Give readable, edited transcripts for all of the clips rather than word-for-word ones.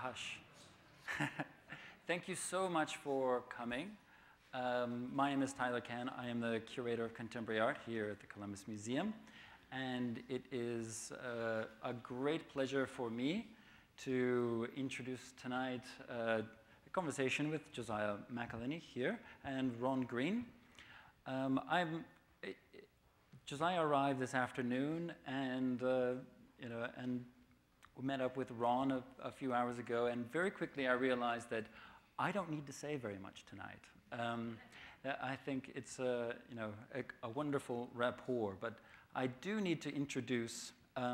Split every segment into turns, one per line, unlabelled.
hush. Thank you so much for coming. My name is Tyler Ken. I am the curator of contemporary art here at the Columbus Museum. And it is a great pleasure for me to introduce tonight a conversation with Josiah McElheny here and Ron Green. Josiah arrived this afternoon, and and we met up with Ron a few hours ago, and very quickly I realized that I don't need to say very much tonight. I think it's a wonderful rapport, but I do need to introduce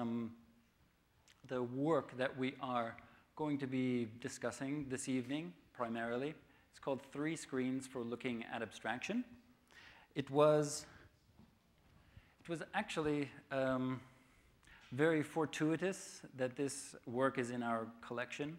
the work that we are going to be discussing this evening, primarily. It's called 3 Screens for Looking at Abstraction. It was actually very fortuitous that this work is in our collection.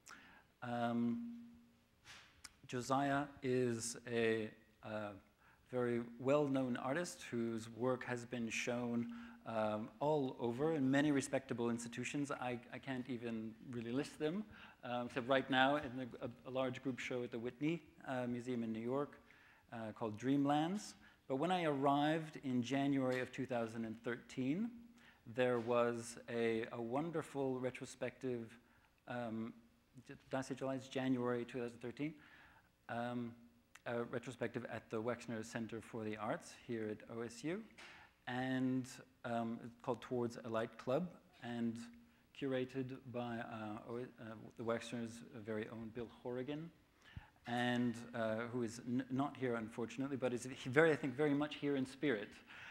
Josiah is a very well-known artist whose work has been shown all over in many respectable institutions. I can't even really list them, except right now in a large group show at the Whitney Museum in New York called Dreamlands. But when I arrived in January of 2013, there was a wonderful retrospective, did I say July? It's January 2013, a retrospective at the Wexner Center for the Arts here at OSU, and it's called Towards a Light Club, and curated by the Wexner's very own Bill Horrigan, and who is not here, unfortunately, but is I think very much here in spirit.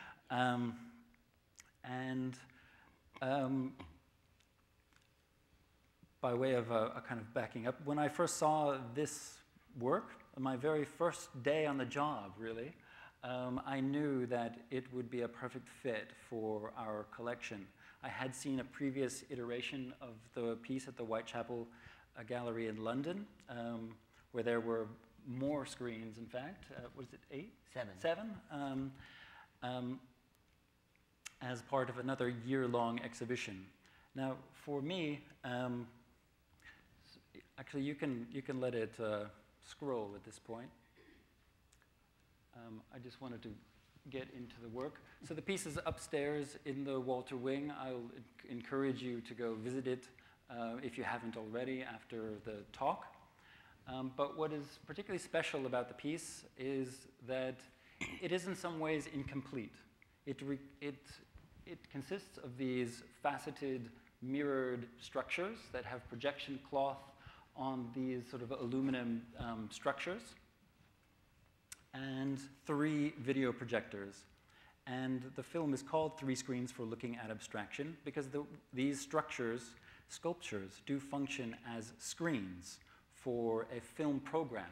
By way of a kind of backing up, when I first saw this work, my very first day on the job, really, I knew that it would be a perfect fit for our collection. I had seen a previous iteration of the piece at the Whitechapel Gallery in London, where there were more screens, in fact. Was it 8?
7.
7, as part of another year-long exhibition. Now, for me, actually, you can let it scroll at this point. I just wanted to get into the work. So the piece is upstairs in the Walter Wing. I'll encourage you to go visit it if you haven't already after the talk. But what is particularly special about the piece is that it is in some ways incomplete. It consists of these faceted, mirrored structures that have projection cloth on these sort of aluminum structures, and 3 video projectors. And the film is called 3 Screens for Looking at Abstraction because these structures, sculptures, do function as screens for a film program.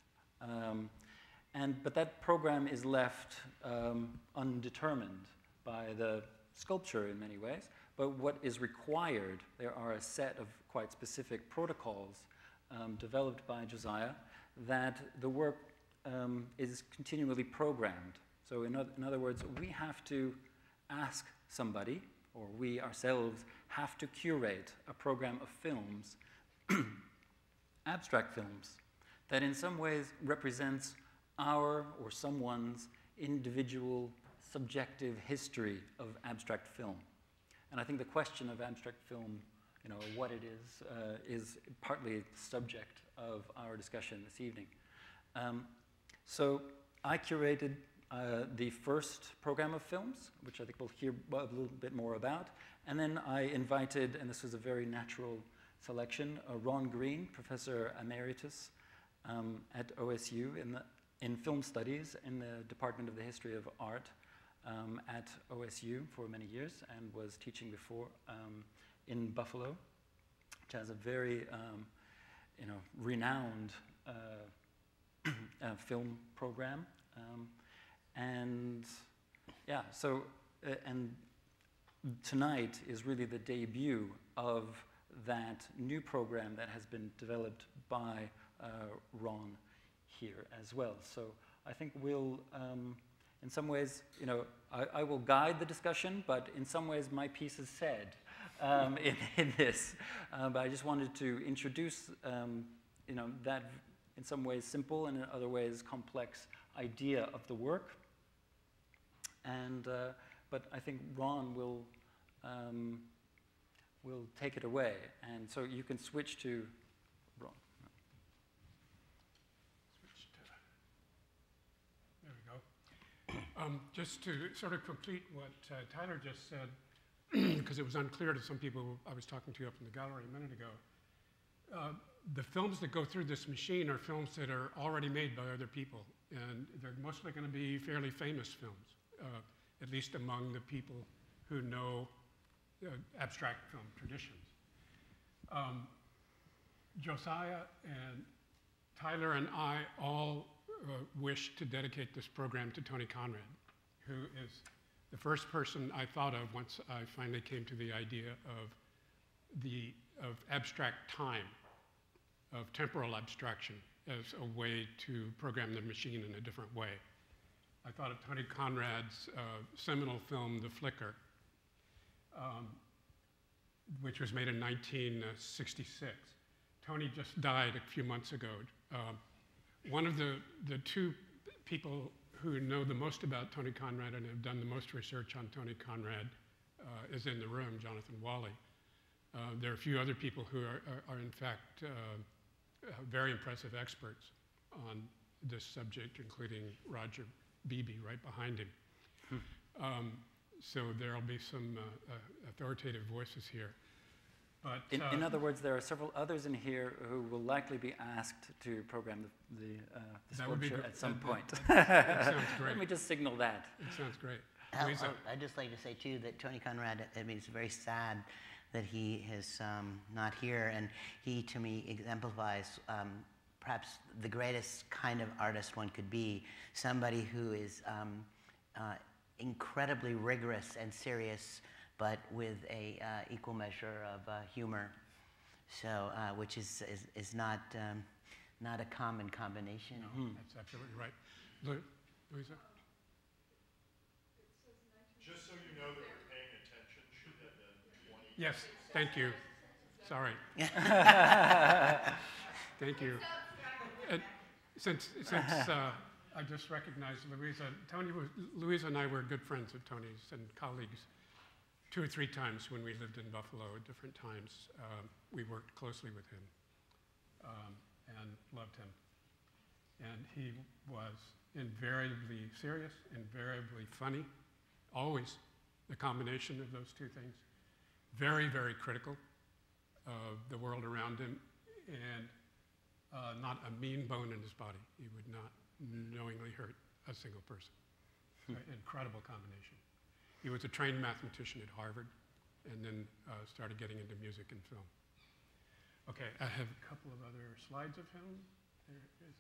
But that program is left undetermined by the sculpture in many ways. But what is required, there are a set of quite specific protocols developed by Josiah that the work is continually programmed. So in other words, we have to ask somebody, or we ourselves have to curate a program of films, abstract films, that in some ways represents our or someone's individual subjective history of abstract film. And I think the question of abstract film, what it is partly the subject of our discussion this evening. So I curated the first program of films, which I think we'll hear a little bit more about. And then I invited, and this was a very natural selection, Ron Green, Professor Emeritus at OSU in Film Studies in the Department of the History of Art at OSU for many years, and was teaching before in Buffalo, which has a very renowned film program. And tonight is really the debut of that new program that has been developed by Ron here as well. So I think we'll, in some ways, I will guide the discussion, but in some ways my piece is said. in this, but I just wanted to introduce, that in some ways simple and in other ways complex idea of the work. And but I think Ron will take it away, and so you can switch to Ron.
There we go. Just to sort of complete what Tyler just said, because it was unclear to some people I was talking to up in the gallery a minute ago. The films that go through this machine are films that are already made by other people, and they're mostly going to be fairly famous films, at least among the people who know abstract film traditions. Josiah and Tyler and I all wish to dedicate this program to Tony Conrad, who is the first person I thought of once I finally came to the idea of abstract time, of temporal abstraction as a way to program the machine in a different way. I thought of Tony Conrad's seminal film, The Flicker, which was made in 1966. Tony just died a few months ago. One of the two people who know the most about Tony Conrad and have done the most research on Tony Conrad is in the room, Jonathan Wally. There are a few other people who are in fact, very impressive experts on this subject, including Roger Beebe right behind him. So there'll be some authoritative voices here. But,
in other words, there are several others in here who will likely be asked to program the sculpture at some point.
That sounds great.
Let me just signal that.
It sounds great.
I'd just like to say, too, that Tony Conrad, I mean, it's very sad that he is not here, and he, to me, exemplifies perhaps the greatest kind of artist one could be, somebody who is incredibly rigorous and serious, but with a equal measure of humor, so which is not a common combination.
No, that's absolutely right. Louisa?
Just so you know that we're paying attention, should have been 20.
Yes, thank you. Sorry. Thank you. Since I just recognized Louisa, Louisa and I were good friends of Tony's and colleagues 2 or 3 times when we lived in Buffalo at different times. We worked closely with him and loved him. And he was invariably serious, invariably funny, always the combination of those two things. Very, very critical of the world around him, and not a mean bone in his body. He would not knowingly hurt a single person. Incredible combination. He was a trained mathematician at Harvard, and then started getting into music and film. Okay, I have a couple of other slides of him. There it is.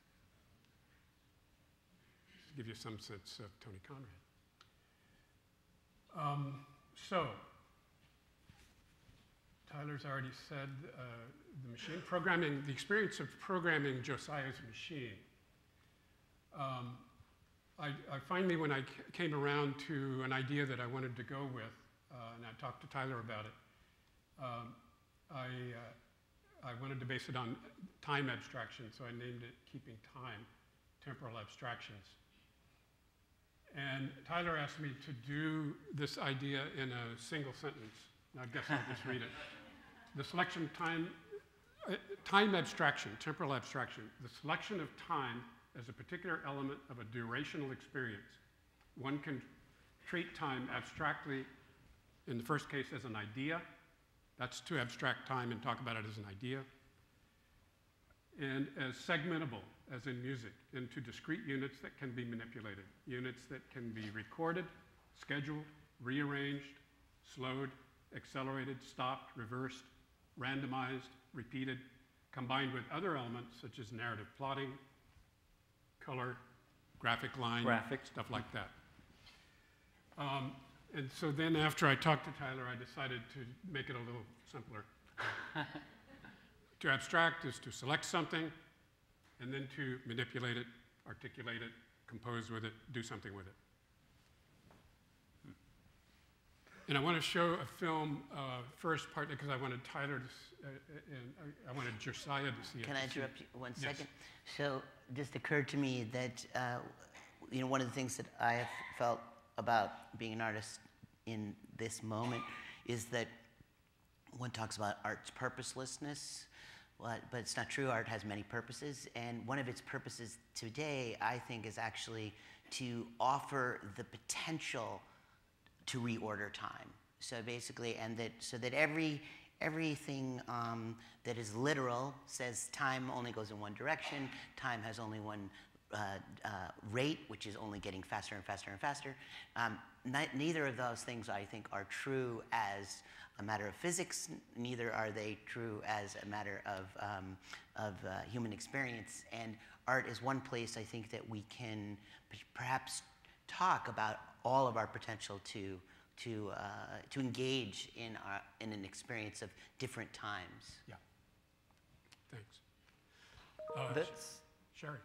Just to give you some sense of Tony Conrad. So, Tyler's already said the machine programming, the experience of programming Josiah's machine. I finally, when I came around to an idea that I wanted to go with, and I talked to Tyler about it, I wanted to base it on time abstraction, so I named it Keeping Time, Temporal Abstractions. And Tyler asked me to do this idea in a single sentence. Now I guess I'll just read it. The selection of time abstraction, temporal abstraction, the selection of time as a particular element of a durational experience. One can treat time abstractly, in the first case, as an idea. That's to abstract time and talk about it as an idea. And as segmentable, as in music, into discrete units that can be manipulated, units that can be recorded, scheduled, rearranged, slowed, accelerated, stopped, reversed, randomized, repeated, combined with other elements such as narrative plotting, color, graphic line, stuff like that. And so then after I talked to Tyler, I decided to make it a little simpler. To abstract is to select something, and then to manipulate it, articulate it, compose with it, do something with it. And I want to show a film first, partly because I wanted Tyler to, and I wanted Josiah to see it.
Can I interrupt you 1
Yes.
second? So it just occurred to me that you know, one of the things that I have felt about being an artist in this moment is that one talks about art's purposelessness, but it's not true. Art has many purposes, and one of its purposes today, I think, is actually to offer the potential to reorder time. So basically, and that so that everything that is literal says time only goes in one direction, time has only one rate, which is only getting faster and faster and faster. Neither of those things, I think, are true as a matter of physics. Neither are they true as a matter of human experience. And art is one place, I think, that we can perhaps talk about all of our potential to engage in an experience of different times.
Yeah. Thanks.
That's
Sherry.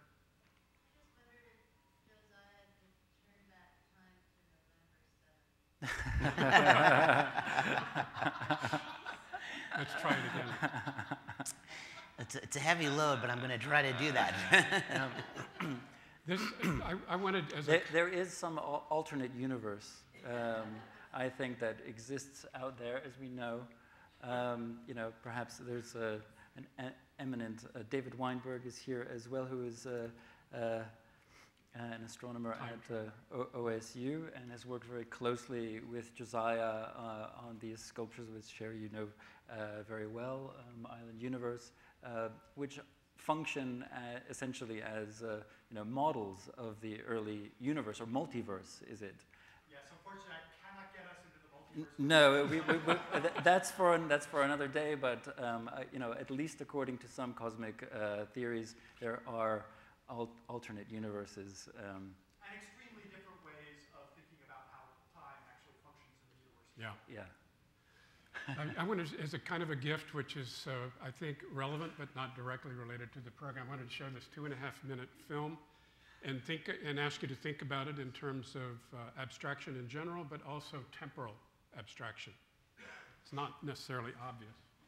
Let's try it again.
It's a heavy load, but I'm going to try to do that.
This, I wanted as
there is some alternate universe, I think, that exists out there, as we know. You know, perhaps there's an eminent David Weinberg is here as well, who is an astronomer at OSU and has worked very closely with Josiah on these sculptures, which Sherry, you know very well, Island Universe, which function essentially as you know, models of the early universe, or multiverse, is it?
Yes, unfortunately, I cannot get us into the multiverse.
No, that's for another day. But you know, at least according to some cosmic theories, there are alternate universes.
And extremely different ways of thinking about how time actually functions in the universe.
yeah.
Yeah.
I wanted, as a kind of a gift, which is, I think, relevant but not directly related to the program, I wanted to show this 2.5-minute film and ask you to think about it in terms of abstraction in general, but also temporal abstraction. It's not necessarily obvious.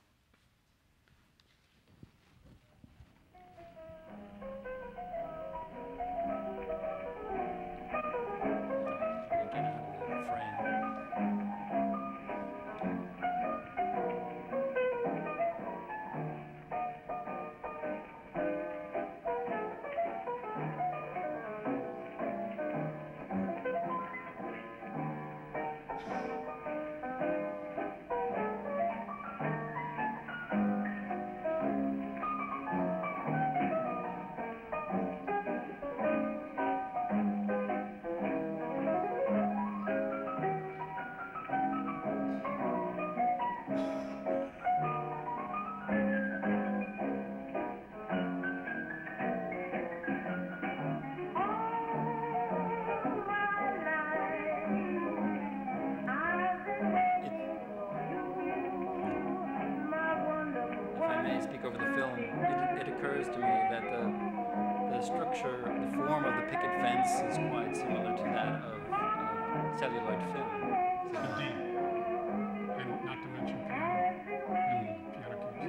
Over the film, it occurs to me that the structure, the form of the picket fence is quite similar to that of celluloid film. So,
Indeed. And not to mention piano and piano keys.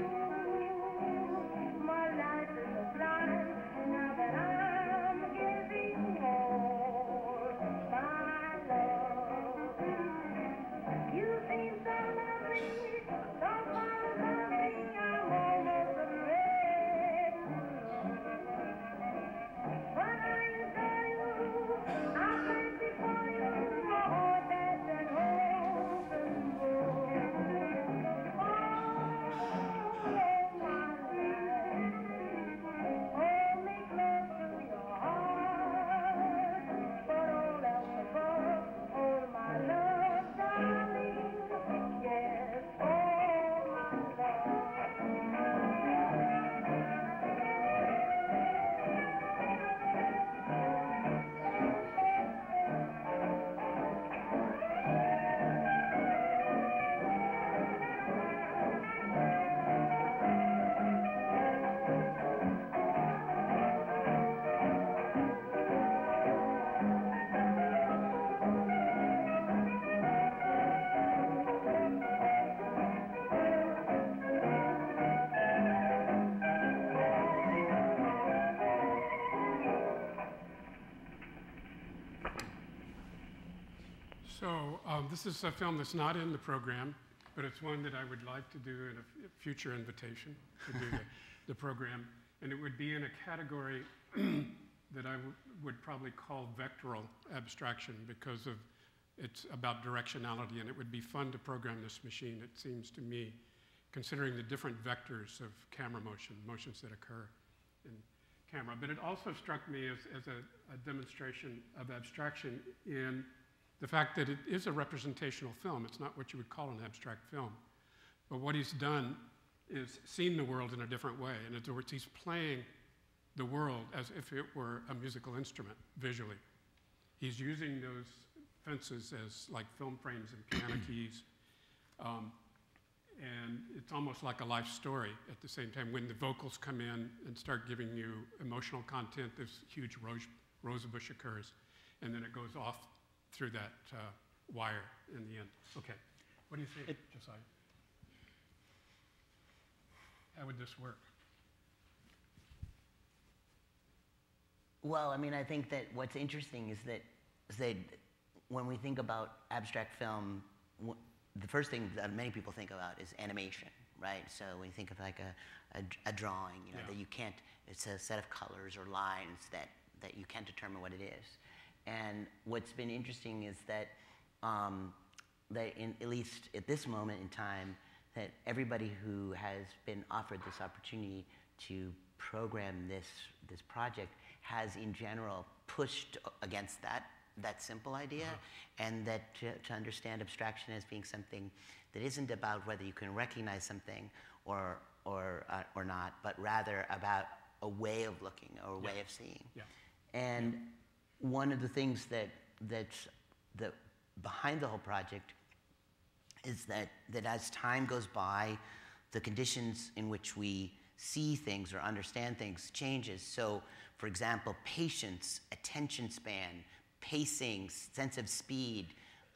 this is a film that's not in the program, but it's one that I would like to do in a future invitation to do the program. And it would be in a category that I would probably call vectoral abstraction because it's about directionality, and it would be fun to program this machine, it seems to me, considering the different vectors of camera motions that occur in camera. But it also struck me as a demonstration of abstraction in the fact that it is a representational film. It's not what you would call an abstract film. But what he's done is seen the world in a different way. In other words, he's playing the world as if it were a musical instrument visually. He's using those fences as like film frames and piano keys. And it's almost like a life story at the same time. When the vocals come in and start giving you emotional content, this huge rosebush occurs, and then it goes off through that wire in the end. Okay, what do you think, Josiah? How would this work?
Well, I mean, I think that what's interesting is that when we think about abstract film, the first thing that many people think about is animation, right? So when you think of like a drawing, you know, that you can't, it's a set of colors or lines that you can't determine what it is. And what's been interesting is that, at least at this moment in time, that everybody who has been offered this opportunity to program this project has in general pushed against that simple idea, and that to understand abstraction as being something that isn't about whether you can recognize something or not, but rather about a way of looking or a way of seeing. And one of the things that's behind the whole project is that as time goes by, the conditions in which we see things or understand things changes. So, for example, patience, attention span, pacing, sense of speed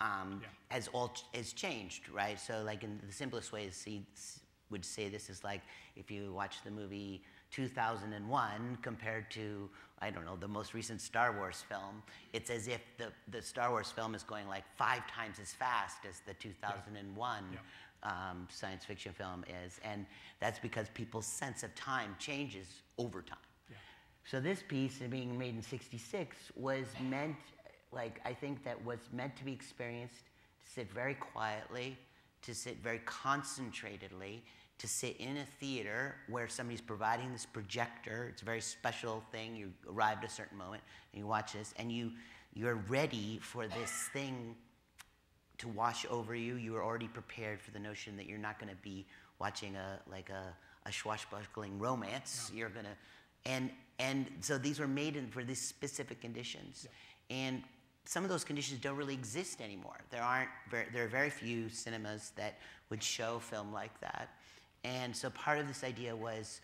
has changed, right? So, like in the simplest way, would say this is like if you watch the movie 2001 compared to, I don't know, the most recent Star Wars film. It's as if the Star Wars film is going like 5 times as fast as the 2001 science fiction film is. And that's because people's sense of time changes over time. So this piece, being made in '66, was meant, like, I think that was meant to be experienced, to sit very quietly, to sit very concentratedly, to sit in a theater where somebody's providing this projector. It's a very special thing. You arrive at a certain moment and you watch this, and you're ready for this thing to wash over you. You are already prepared for the notion that you're not going to be watching a swashbuckling romance. You're going to, and so these were made for these specific conditions, and some of those conditions don't really exist anymore. There are very few cinemas that would show film like that. And so part of this idea was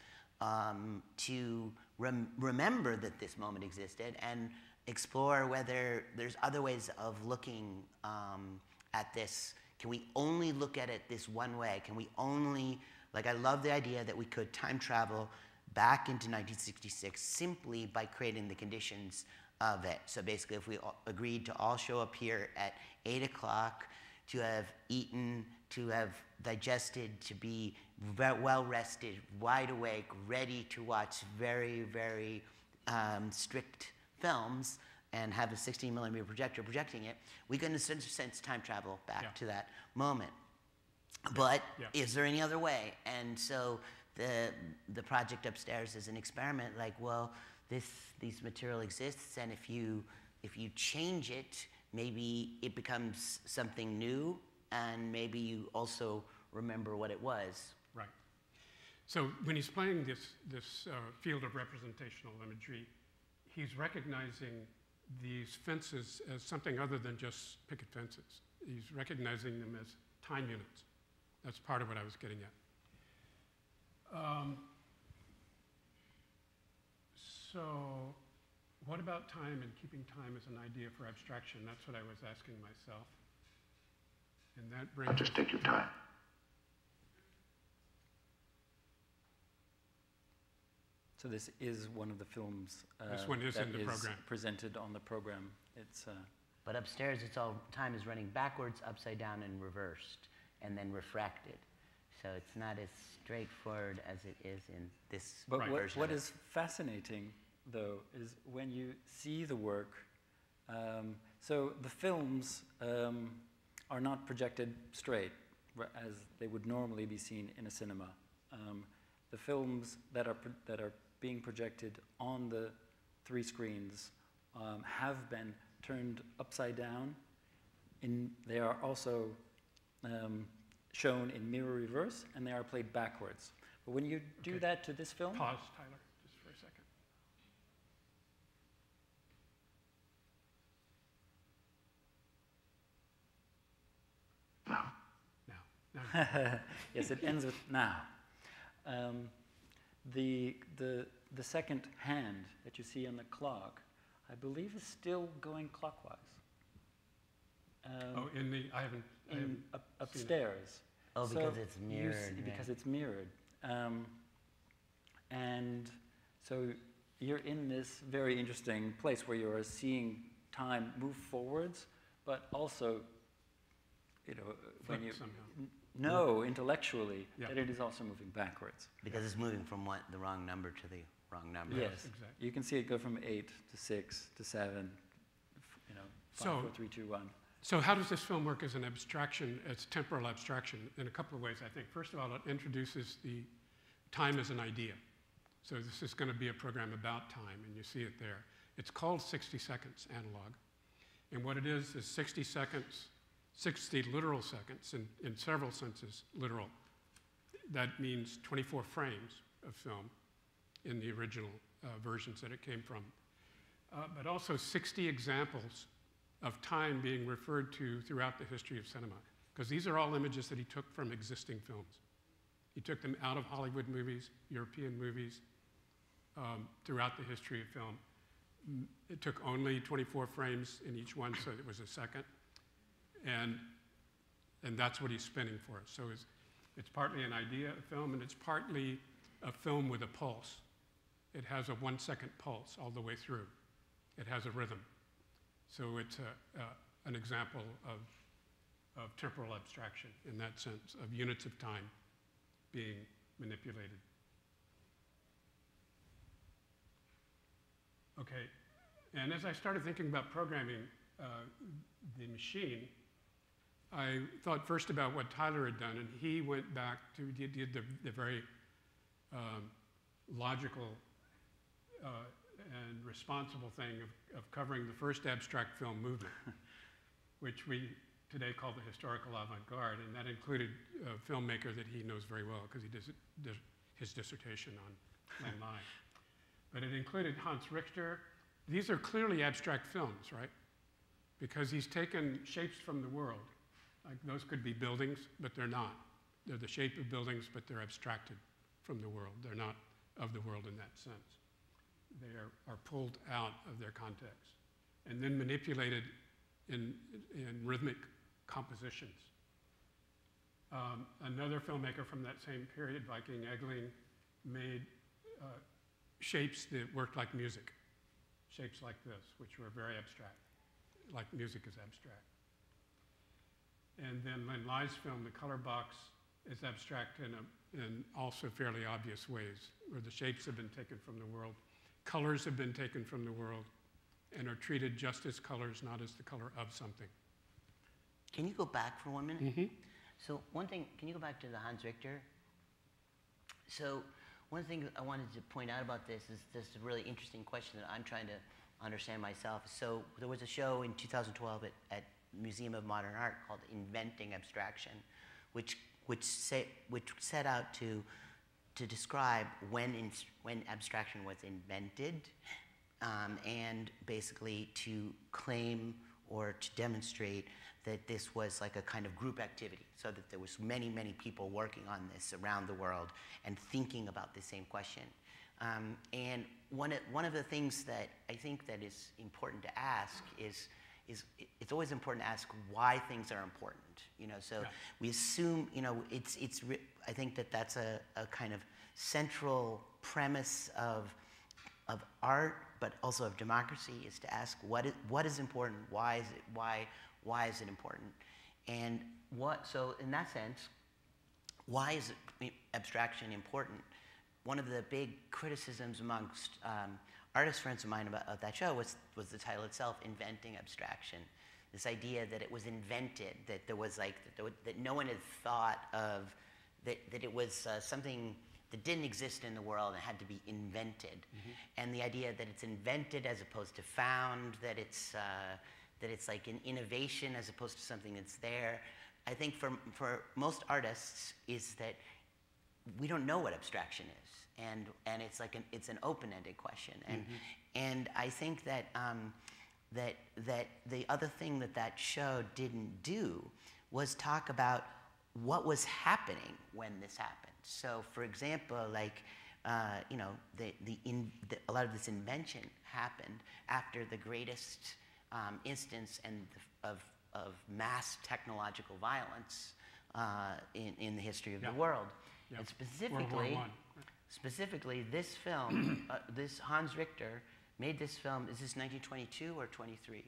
to remember that this moment existed and explore whether there's other ways of looking at this. Can we only look at it this one way? Can we only, like, I love the idea that we could time travel back into 1966 simply by creating the conditions of it. So basically, if we agreed to all show up here at 8 o'clock, to have eaten, to have digested, to be well rested, wide awake, ready to watch very, very strict films, and have a 16mm projector projecting it, we can in a sense time travel back to that moment. But is there any other way? And so the project upstairs is an experiment, like, well, this material exists, and if you change it, maybe it becomes something new, and maybe you also remember what it was.
Right. So when he's playing this field of representational imagery, he's recognizing these fences as something other than just picket fences. He's recognizing them as time units. That's part of what I was getting at. So what about time and keeping time as an idea for abstraction? That's what I was asking myself. And that brings
Just take your time.
So this is one of the films
this one is
that
in the program.
Presented on the program.
But upstairs, it's all time is running backwards, upside down, and reversed, and then refracted. So it's not as straightforward as it is in this
But
version.
what is fascinating, though, is when you see the work. So the films are not projected straight, as they would normally be seen in a cinema. The films that are being projected on the 3 screens have been turned upside down. They are also shown in mirror reverse, and they are played backwards. But when you do that to this film...
Pause, Tyler, just for a second. Now.
Yes, it ends with now. The second hand that you see on the clock, I believe, is still going clockwise.
I haven't
upstairs.
Oh, because it's mirrored.
Because it's mirrored. And so you're in this very interesting place where you're seeing time move forwards, but also, when you know intellectually that it is also moving backwards.
Because it's moving from the wrong number to the wrong number.
Yes,
exactly.
You can see it go from 8 to 6 to 7, 5, 4, 3, 2, 1.
So how does this film work as an abstraction, as temporal abstraction? In a couple of ways, I think. First of all, it introduces the time as an idea. So this is going to be a program about time, and you see it there. It's called 60 seconds analog. And what it is 60 seconds, 60 literal seconds, in several senses literal. That means 24 frames of film in the original versions that it came from. But also 60 examples of time being referred to throughout the history of cinema. Because these are all images that he took from existing films. He took them out of Hollywood movies, European movies, throughout the history of film. It took only 24 frames in each one, so it was a second. And that's what he's spinning for us. So it's partly an idea of film, and it's partly a film with a pulse. It has a 1-second pulse all the way through. It has a rhythm. So it's an example of temporal abstraction in that sense, of units of time being manipulated. Okay, and as I started thinking about programming the machine, I thought first about what Tyler had done, and he went back to, he did the very logical and responsible thing of covering the first abstract film movement, which we today call the historical avant-garde, and that included a filmmaker that he knows very well because he did his dissertation on Len Lai. But it included Hans Richter. These are clearly abstract films, right? Because he's taken shapes from the world. Like those could be buildings, but they're not. They're the shape of buildings, but they're abstracted from the world. They're not of the world in that sense. They are pulled out of their context and then manipulated in rhythmic compositions. Another filmmaker from that same period, Viking Egling, made shapes that worked like music, shapes like this, which were very abstract, like music is abstract. And then Len Lai's film, The Color Box, is abstract in also fairly obvious ways, where the shapes have been taken from the world, colors have been taken from the world, and are treated just as colors, not as the color of something.
Can you go back for 1 minute?
Mm-hmm.
So one thing, can you go back to the Hans Richter? So one thing I wanted to point out about this is this a really interesting question that I'm trying to understand myself. So there was a show in 2012 at Museum of Modern Art called Inventing Abstraction, which set out to describe when abstraction was invented, and basically to claim or to demonstrate that this was like a kind of group activity, so that there was many, many people working on this around the world and thinking about the same question. And one of the things that I think that is important to ask is it's always important to ask why things are important. So yeah. We assume, I think that's a kind of central premise of art but also of democracy, is to ask what is important, why is it important, and so in that sense, why is abstraction important? One of the big criticisms amongst artist friends of mine of that show was the title itself, Inventing Abstraction. This idea that it was invented, that there was that no one had thought of, that it was something that didn't exist in the world and had to be invented. And the idea that it's invented as opposed to found, that it's like an innovation as opposed to something that's there. I think for most artists is that we don't know what abstraction is, and it's like it's an open-ended question. And I think that that the other thing that show didn't do was talk about what was happening when this happened. So, for example, like you know, a lot of this invention happened after the greatest instance of mass technological violence in the history of the world.
Yeah.
And
World War I.
specifically, this film, this Hans Richter made this film. Is this 1922 or 23?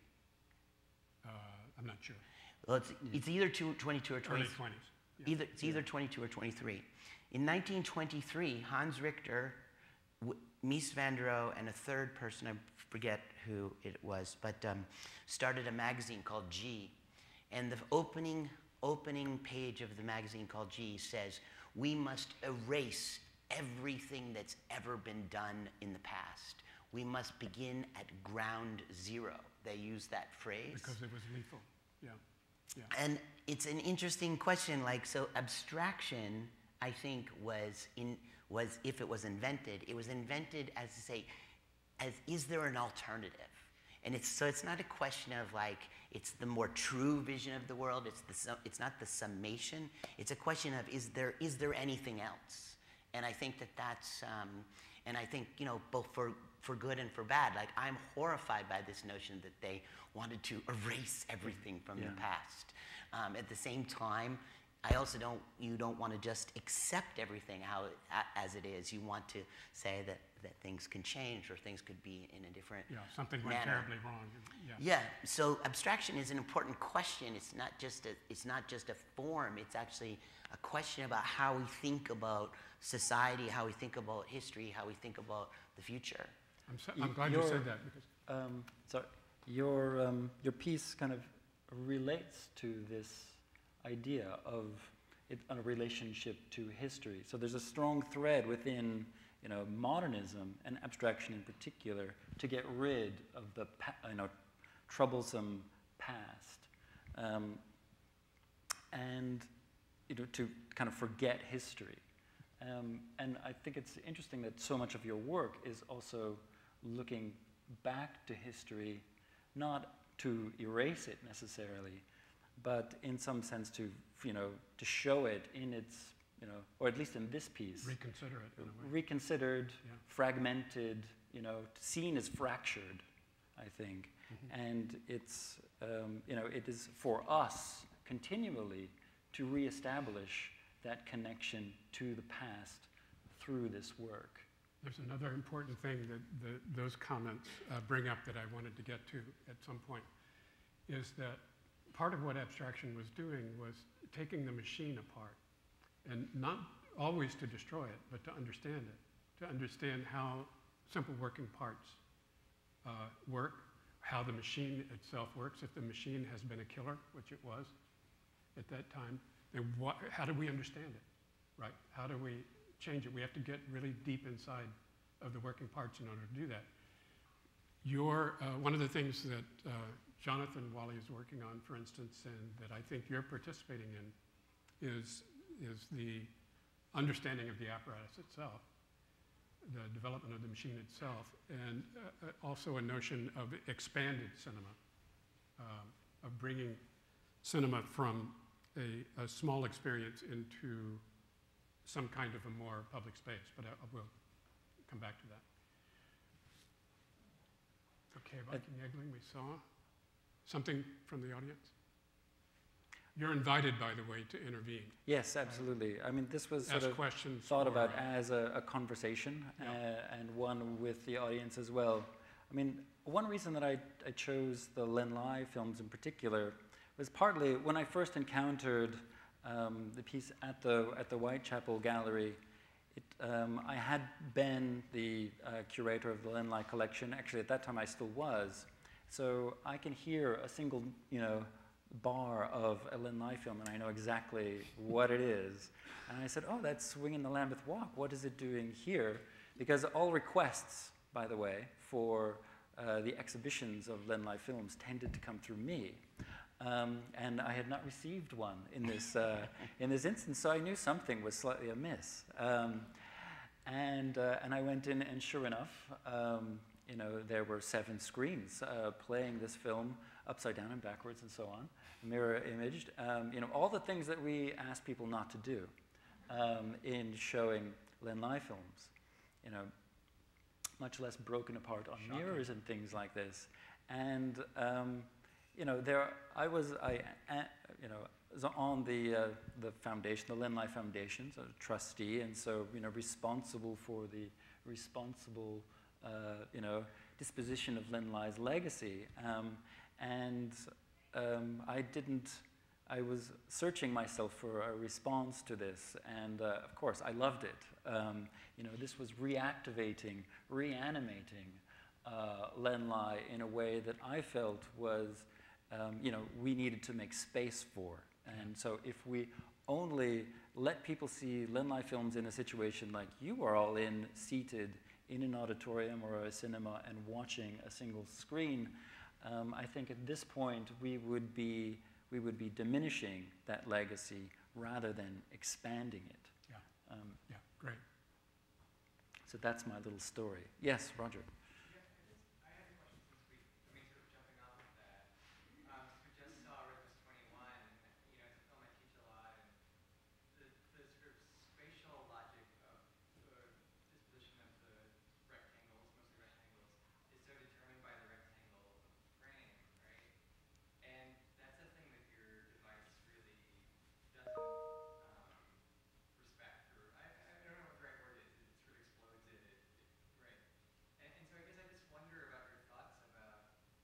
I'm not sure.
Well, it's either 22 or 23.
Early 20s. Yeah.
It's either 22 or 23. In 1923, Hans Richter, Mies van der Rohe, and a third person, I forget who it was, but started a magazine called G. And the opening page of the magazine called G says, "We must erase everything that's ever been done in the past. We must begin at ground zero." They use that phrase.
Because it was lethal. Yeah. Yeah.
And it's an interesting question. Like, so abstraction, I think, was if it was invented, it was invented as to say, is there an alternative? And it's not a question of like, it's the more true vision of the world. It's not the summation. It's a question of, is there anything else? And I think that's, and I think, you know, both for good and for bad. Like, I'm horrified by this notion that they wanted to erase everything from the past. At the same time, I also you don't want to just accept everything as it is. You want to say that things can change or things could be in a different
something went
manner.
terribly wrong.
Yeah. So abstraction is an important question. It's not just a form. It's actually a question about how we think about society, how we think about history, how we think about the future.
I'm glad you said that because
so your piece kind of relates to this idea of it, a relationship to history. So there's a strong thread within, you know, modernism and abstraction in particular to get rid of the troublesome past, and you know, to kind of forget history. And I think it's interesting that so much of your work is also looking back to history, not to erase it necessarily, but in some sense to, you know, to show it in its, you know, or at least in this piece.
reconsider it in a way.
Reconsidered, fragmented, you know, seen as fractured, I think. And it's, you know, it is for us continually to reestablish that connection to the past through this work.
There's another important thing that those comments bring up that I wanted to get to at some point, is that part of what abstraction was doing was taking the machine apart, and not always to destroy it, but to understand it, to understand how simple working parts work, how the machine itself works. If the machine has been a killer, which it was at that time, then how do we understand it, right? How do we change it? We have to get really deep inside of the working parts in order to do that. One of the things that Jonathan Wally is working on, for instance, and that I think you're participating in, is the understanding of the apparatus itself, the development of the machine itself, and also a notion of expanded cinema, of bringing cinema from a small experience into some kind of a more public space, but I will come back to that. Okay, Viking Egling, we saw something from the audience? You're invited, by the way, to intervene.
Yes, absolutely. I mean, this was sort of
questions
thought about as a conversation and one with the audience as well. I mean, one reason that I chose the Len Lai films in particular was partly when I first encountered the piece at the Whitechapel Gallery. I had been the curator of the Len Lai collection. Actually, at that time, I still was. So I can hear a single, bar of a Len Lai film, and I know exactly what it is. And I said, oh, that's Swinging the Lambeth Walk. What is it doing here? Because all requests, by the way, for the exhibitions of Len Lai films tended to come through me. And I had not received one in this instance, so I knew something was slightly amiss. And I went in, and sure enough, there were 7 screens playing this film upside down and backwards and so on, mirror imaged. All the things that we ask people not to do in showing Len Lai films. Much less broken apart on Shocking. Mirrors and things like this. And I was on the foundation, the Len Lai Foundation, so trustee, and so responsible for the responsible disposition of Len Lai's legacy. I was searching myself for a response to this, and of course I loved it. This was reactivating, reanimating Len Lai in a way that I felt was, we needed to make space for. And so if we only let people see Len Lai films in a situation like you are all seated in an auditorium or a cinema and watching a single screen, I think at this point we would be diminishing that legacy rather than expanding it.
Yeah. Yeah. Great.
So that's my little story. Yes, Roger.
I have a question since we sort of jumping off of that. We just saw Rivers 21, and it's a film I teach a lot, and the sort of spatial logic of the disposition of the rectangles, mostly rectangles, is so determined by the rectangle of the frame, right? And that's a thing that your device really doesn't respect, or I don't know what the right word is. It sort of explodes it, right? And so I guess I just wonder about your thoughts about,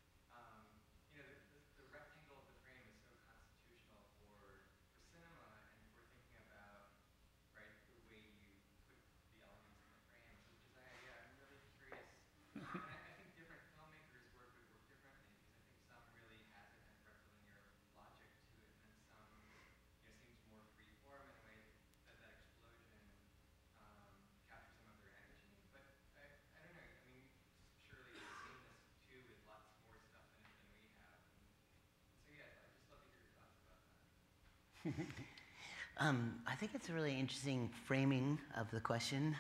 the rectangle of the frame is so constitutional for cinema and for thinking about, right, the way you put the elements in the frame. So Josiah, I'm really curious. And I think different filmmakers would work differently, because I think some really has a kind of rectilinear logic to it, and then some seems more free form in a way that explosion captures some of their energy. But I don't know. I mean, surely you've seen this too with lots more stuff in it than we have. And so yeah, I'd just love to hear your thoughts about that.
I think it's a really interesting framing of the question.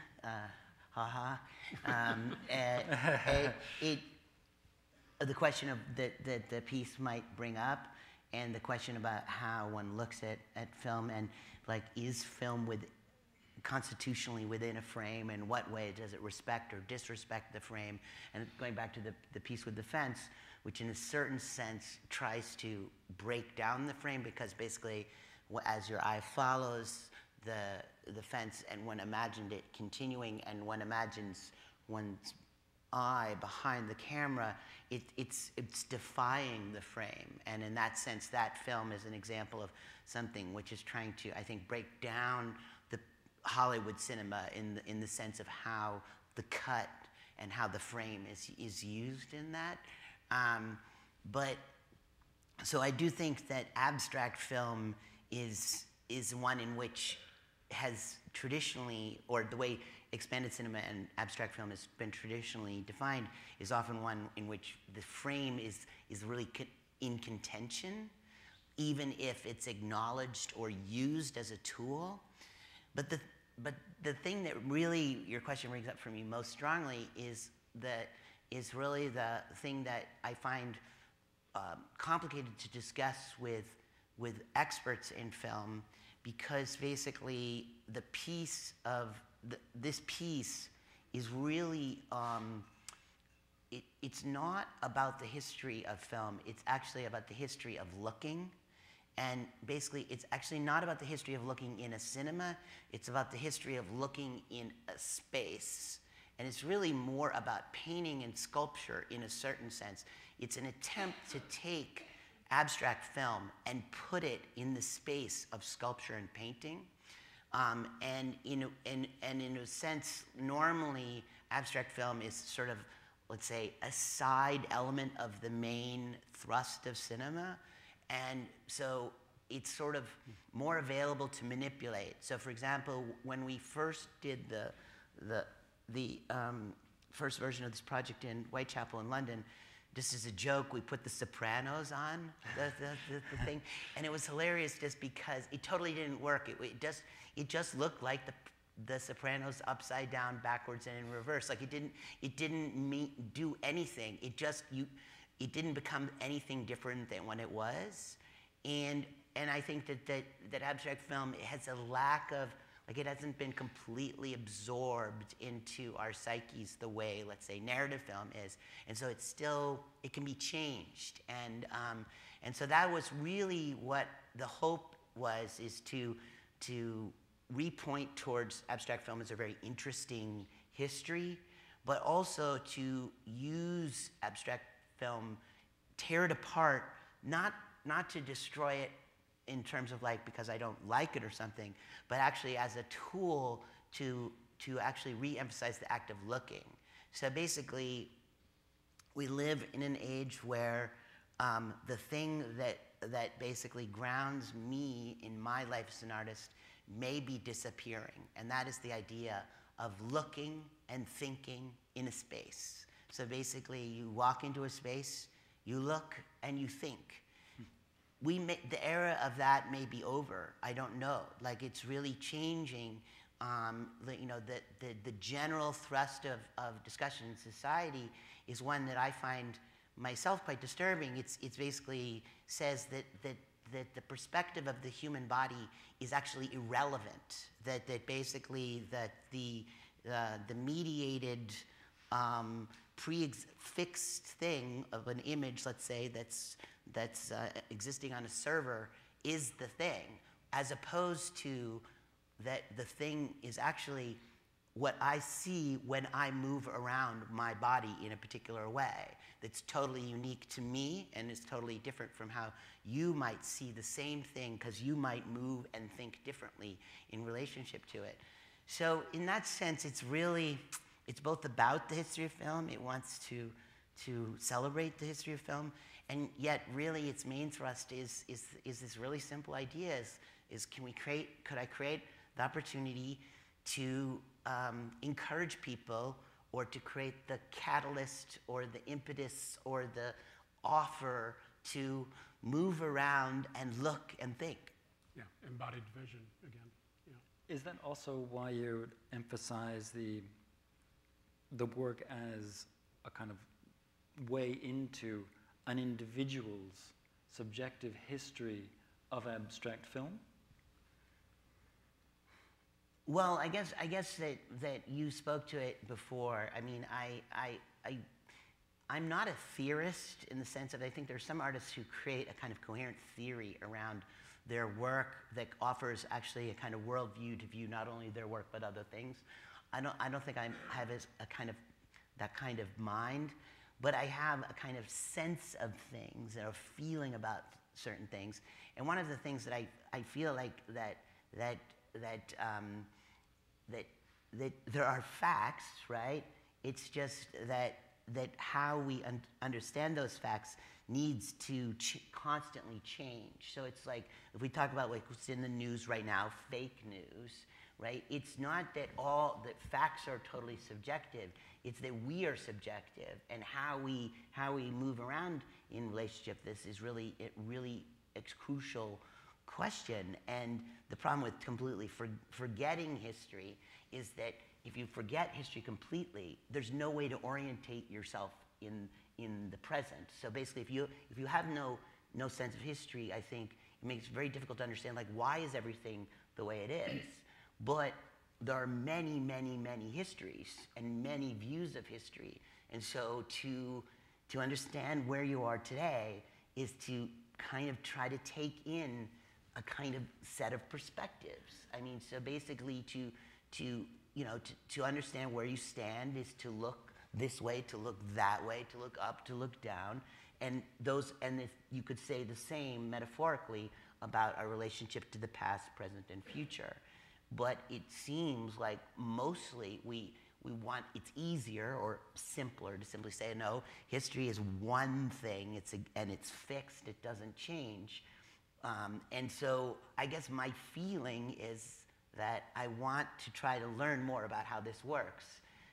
The question of that the piece might bring up, and the question about how one looks at film, and is film constitutionally within a frame, and what way does it respect or disrespect the frame? And going back to the piece with the fence, which in a certain sense tries to break down the frame, because basically as your eye follows the fence, and one imagined it continuing, and one imagines one's eye behind the camera, it's defying the frame. And in that sense, that film is an example of something which is trying to, I think, break down the Hollywood cinema in the sense of how the cut and how the frame is used in that. So I do think that abstract film is one in which has traditionally, or the way expanded cinema and abstract film has been traditionally defined, is often one in which the frame is really in contention, even if it's acknowledged or used as a tool. But the thing that really your question brings up for me most strongly is really the thing that I find complicated to discuss with experts in film, because basically the piece of this piece is really it's not about the history of film. It's actually about the history of looking. And basically, it's actually not about the history of looking in a cinema. It's about the history of looking in a space. And it's really more about painting and sculpture in a certain sense. It's an attempt to take abstract film and put it in the space of sculpture and painting. And in a sense, normally abstract film is sort of, let's say, a side element of the main thrust of cinema. And so it's sort of more available to manipulate. So for example, when we first did the first version of this project in Whitechapel in London, just as a joke, we put The Sopranos on the thing, and it was hilarious just because it totally didn't work. It just looked like the Sopranos upside down, backwards, and in reverse. Like it didn't do anything. It didn't become anything different than what it was, and I think that abstract film has a lack of, like, it hasn't been completely absorbed into our psyches the way, let's say, narrative film is. And so it can be changed. And so that was really what the hope was, is to repoint towards abstract film as a very interesting history, but also to use abstract film, tear it apart, not to destroy it in terms of, like, because I don't like it or something, but actually as a tool to actually re-emphasize the act of looking. So basically, we live in an age where the thing that basically grounds me in my life as an artist may be disappearing, and that is the idea of looking and thinking in a space. So basically, you walk into a space, you look, and you think. The era of that may be over. I don't know. Like, it's really changing. You know, the general thrust of discussion in society is one that I find myself quite disturbing. It's basically says that the perspective of the human body is actually irrelevant. That basically the mediated fixed thing of an image, let's say, that's existing on a server is the thing, as opposed to that the thing is actually what I see when I move around my body in a particular way that's totally unique to me and is totally different from how you might see the same thing, because you might move and think differently in relationship to it. So in that sense, it's both about the history of film. It wants to celebrate the history of film, and yet really its main thrust is this really simple idea: could I create the opportunity to encourage people, or to create the catalyst or the impetus or the offer to move around and look and think.
Yeah, embodied vision again. Yeah.
Is that also why you emphasize the work as a kind of way into an individual's subjective history of abstract film?
Well, I guess that you spoke to it before. I mean, I'm not a theorist in the sense of, I think there's some artists who create a kind of coherent theory around their work that offers actually a kind of worldview to view not only their work but other things. I don't think I have that kind of mind, but I have a kind of sense of things and a feeling about certain things. And one of the things that I feel like that there are facts, right? It's just that how we understand those facts needs to constantly change. So it's like, if we talk about like what's in the news right now, fake news, right? It's not that that facts are totally subjective. It's that we are subjective, and how we move around in relationship. This is really a crucial question. And the problem with completely forgetting history is that if you forget history completely, there's no way to orientate yourself in the present. So basically, if you have no sense of history, I think it makes it very difficult to understand, like, why is everything the way it is? But there are many, many, many histories and many views of history. And so to understand where you are today is to kind of try to take in a kind of set of perspectives. I mean, so basically to you know, to understand where you stand is to look this way, to look that way, to look up, to look down. And if you could say the same metaphorically about our relationship to the past, present, and future. But it seems like mostly we want, it's easier or simpler to simply say, no, history is one thing, and it's fixed, it doesn't change. And so I guess my feeling is that I want to try to learn more about how this works.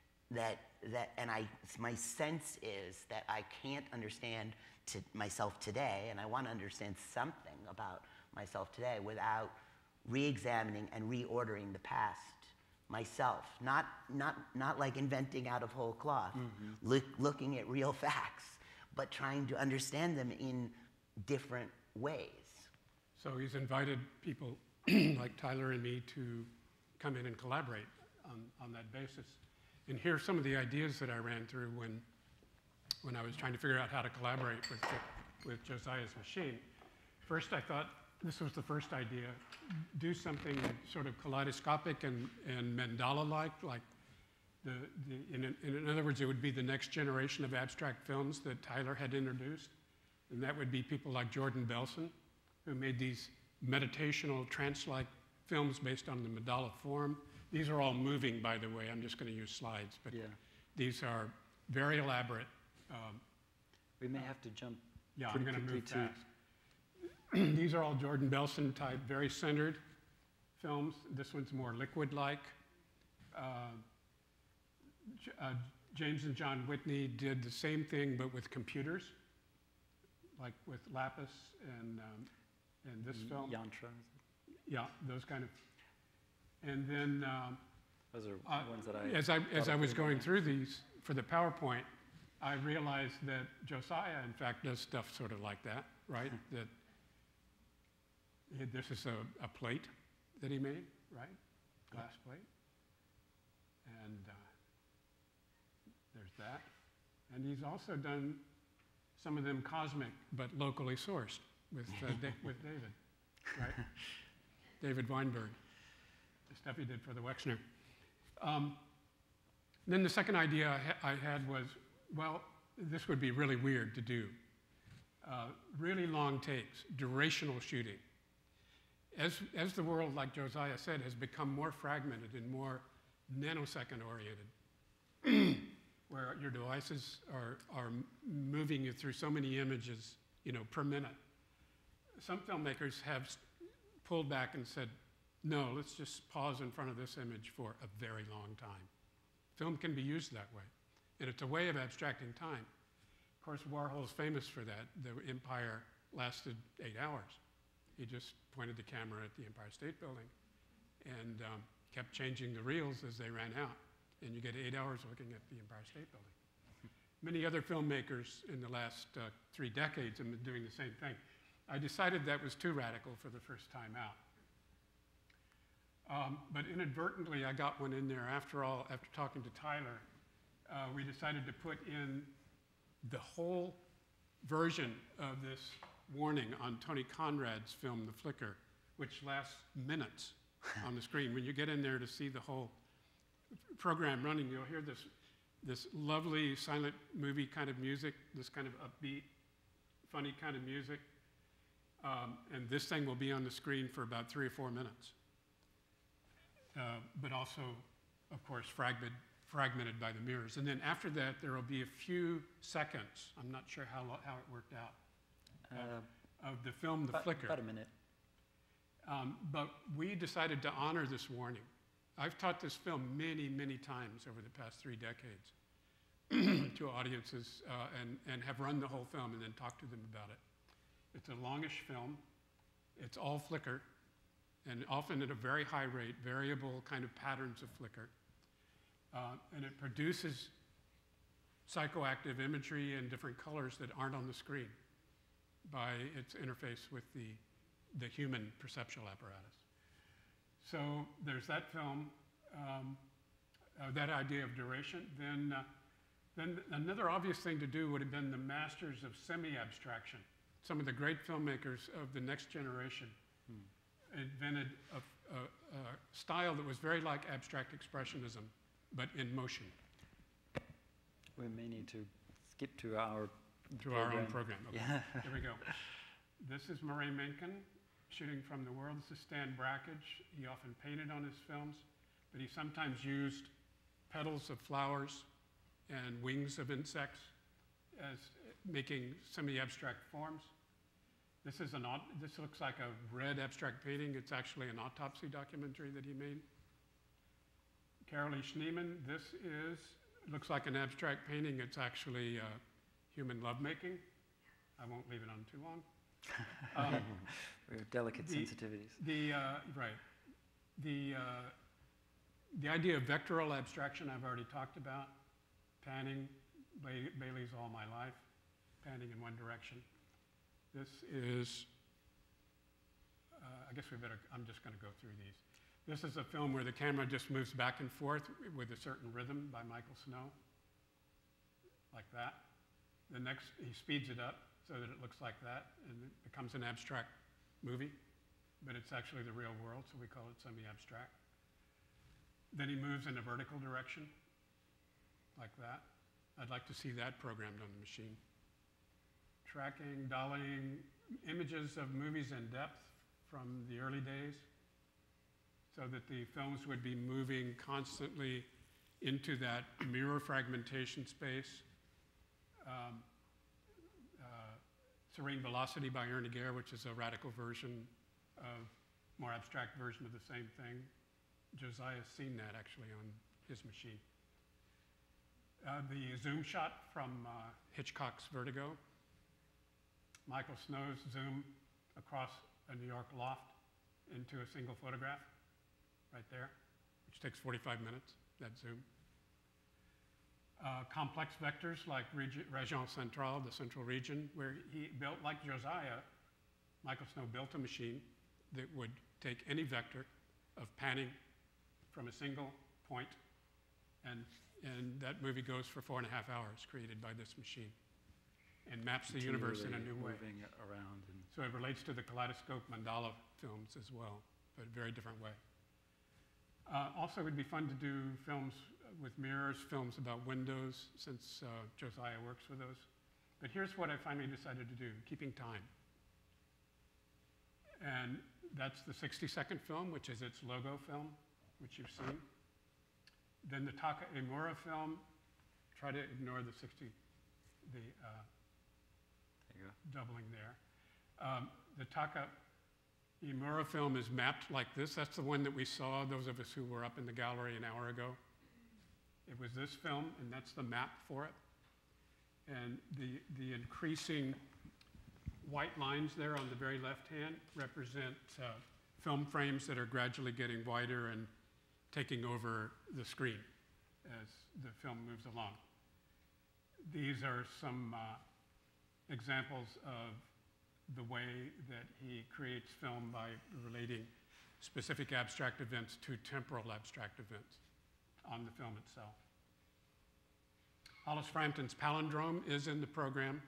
My sense is that I can't understand myself today, and I want to understand something about myself today without re-examining and reordering the past myself. Not like inventing out of whole cloth, looking at real facts, but trying to understand them in different ways.
So he's invited people like Tyler and me to come in and collaborate on that basis. And here are some of the ideas that I ran through when I was trying to figure out how to collaborate with Josiah's machine. First, I thought this was the first idea. Do something sort of kaleidoscopic and mandala-like, in other words, it would be the next generation of abstract films that Tyler had introduced. And that would be people like Jordan Belson, who made these meditational, trance-like films based on the mandala form. These are all moving, by the way. I'm just going to use slides, but these are very elaborate.
We may have to jump
I'm going to move
too.
fast. These are all Jordan Belson type, very centered films. This one's more liquid-like. James and John Whitney did the same thing, but with computers, like with Lapis and this film.
Yantra.
Yeah, those kind of. And then
those are ones that
as I was going through these for the PowerPoint, I realized that Josiah, in fact, does stuff sort of like that, right? That this is a plate that he made, right? Glass plate. And there's that. And he's also done some of them cosmic, but locally sourced with David, right? David Weinberg, the stuff he did for the Wexner. Then the second idea I had was, well, this would be really weird to do. Really long takes, durational shooting. As the world, like Josiah said, has become more fragmented and more nanosecond oriented, where your devices are moving you through so many images, per minute. Some filmmakers have pulled back and said, no, let's just pause in front of this image for a very long time. Film can be used that way, and it's a way of abstracting time. Of course, Warhol's famous for that. The Empire lasted 8 hours. He just pointed the camera at the Empire State Building and kept changing the reels as they ran out, and you get 8 hours looking at the Empire State Building. Many other filmmakers in the last 3 decades have been doing the same thing. I decided that was too radical for the first time out. But inadvertently, I got one in there. After all, after talking to Tyler, we decided to put in the whole version of this warning on Tony Conrad's film, The Flicker, which lasts minutes on the screen. When you get in there to see the whole program running, you'll hear this lovely silent movie kind of music, this kind of upbeat, funny kind of music. And this thing will be on the screen for about 3 or 4 minutes. But also, of course, fragmented by the mirrors. And then after that, there will be a few seconds, I'm not sure how it worked out, of the film The Flicker.
About a minute.
But we decided to honor this warning. I've taught this film many, many times over the past 3 decades to audiences and have run the whole film and then talked to them about it. It's a longish film. It's all flicker, and often at a very high rate, variable kind of patterns of flicker. And it produces psychoactive imagery and different colors that aren't on the screen by its interface with the human perceptual apparatus. So there's that film, that idea of duration. Then another obvious thing to do would have been the masters of semi-abstraction. Some of the great filmmakers of the next generation invented a style that was very like abstract expressionism, but in motion.
We may need to skip to our
Own program. Okay.
Yeah.
Here we go. This is Murray Mencken shooting from the world. This is Stan Brakhage. He often painted on his films, but he sometimes used petals of flowers and wings of insects as making semi-abstract forms. This looks like a red abstract painting. It's actually an autopsy documentary that he made. Carolee Schneemann, looks like an abstract painting. It's actually human lovemaking. I won't leave it on too long.
We have delicate sensitivities.
The idea of vectoral abstraction I've already talked about. Panning, Bailey's All My Life, panning in one direction. This is, I guess I'm just going to go through these. This is a film where the camera just moves back and forth with a certain rhythm by Michael Snow, like that. The next, he speeds it up so that it looks like that, and it becomes an abstract movie, but it's actually the real world, so we call it semi-abstract. Then he moves in a vertical direction, like that. I'd like to see that programmed on the machine. Tracking, dollying images of movies in depth from the early days so that the films would be moving constantly into that mirror fragmentation space. Serene Velocity by Ernie Gare, which is a radical version of, more abstract version of the same thing. Josiah's seen that actually on his machine. The zoom shot from Hitchcock's Vertigo. Michael Snow's zoom across a New York loft into a single photograph, right there, which takes 45 minutes, that zoom. Complex vectors like Région Centrale, the central region, where he built, like Josiah, Michael Snow built a machine that would take any vector of panning from a single point, and that movie goes for 4.5 hours, created by this machine, and maps the universe in a new way.
Moving around.
So it relates to the kaleidoscope mandala films as well, but a very different way. Also, it would be fun to do films with mirrors, films about windows, since Josiah works with those. But here's what I finally decided to do, keeping time. And that's the 60-second film, which is its logo film, which you've seen. Then the Taka Imura film, try to ignore the
There you go.
doubling there. The Taka Imura film is mapped like this. That's the one that we saw, those of us who were up in the gallery an hour ago. It was this film, and that's the map for it. And the increasing white lines there on the very left hand represent film frames that are gradually getting wider and taking over the screen as the film moves along. These are some examples of the way that he creates film by relating specific abstract events to temporal abstract events on the film itself. Hollis Frampton's Palindrome is in the program.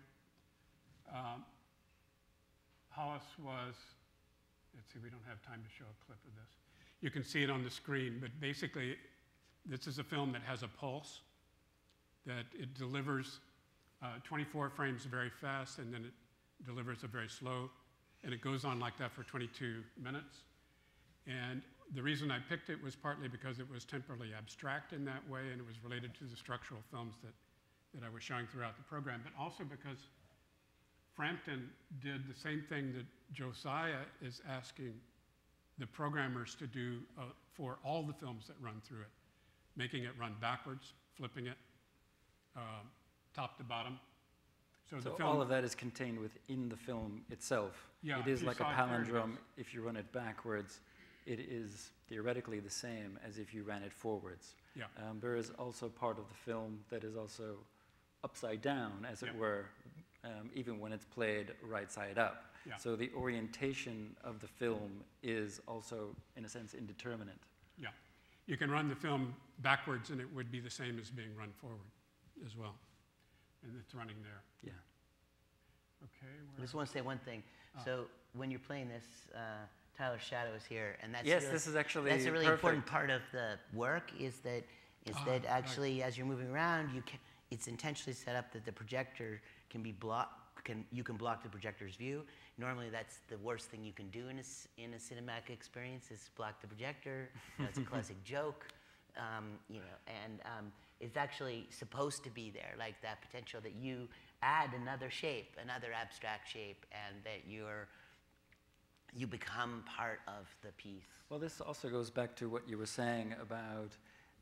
Hollis was, let's see, we don't have time to show a clip of this. You can see it on the screen, but basically, this is a film that has a pulse, that it delivers 24 frames very fast, and then it delivers a very slow, and it goes on like that for 22 minutes. And the reason I picked it was partly because it was temporally abstract in that way, and it was related to the structural films that I was showing throughout the program, but also because Frampton did the same thing that Josiah is asking the programmers to do for all the films that run through it, making it run backwards, flipping it top to bottom. So the film,
all of that is contained within the film itself.
Yeah,
it is like a
there it
palindrome.
is.
If you run it backwards, it is theoretically the same as if you ran it forwards.
Yeah.
There is also part of the film that is also upside down, as it
Yeah.
were, even when it's played right side up.
Yeah.
So the orientation of the film is also, in a sense, indeterminate.
Yeah. You can run the film backwards and it would be the same as being run forward as well. And it's running there.
Yeah.
Okay.
I just want to say one thing. So when you're playing this, Tyler's shadow is here, and that's
Yes,
really,
this is actually
that's a really
perfect.
important part of the work. Is that actually as you're moving around, it's intentionally set up that the projector can be you can block the projector's view. Normally, that's the worst thing you can do in a cinematic experience is block the projector. You know, it's a classic joke, you know, and it's actually supposed to be there, like that potential that you add another shape, another abstract shape, and that you become part of the piece.
Well, this also goes back to what you were saying about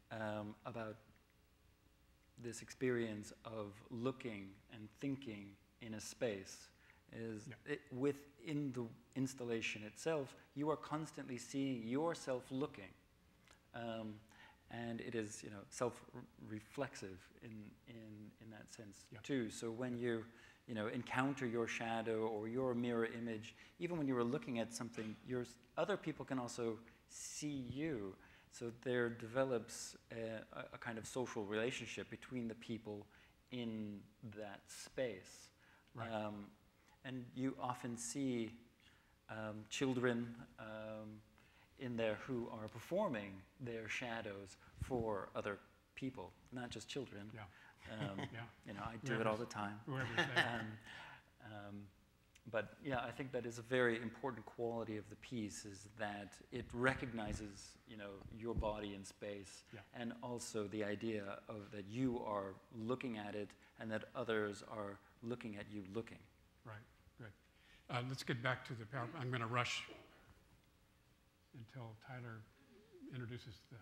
this experience of looking and thinking in a space. Within the installation itself, you are constantly seeing yourself looking, and it is, you know, self-reflexive in that sense too. So when you encounter your shadow or your mirror image, even when you are looking at something, other people can also see you. So there develops a kind of social relationship between the people in that space.
Right.
And you often see children in there who are performing their shadows for other people, not just children.
Yeah.
You know, I do it all the time.
Whoever's there.
But yeah, I think that is a very important quality of the piece, is that it recognizes, you know, your body in space, and also the idea of that you are looking at it and that others are looking at you looking.
Right, good. Let's get back to the PowerPoint. I'm going to rush until Tyler introduces the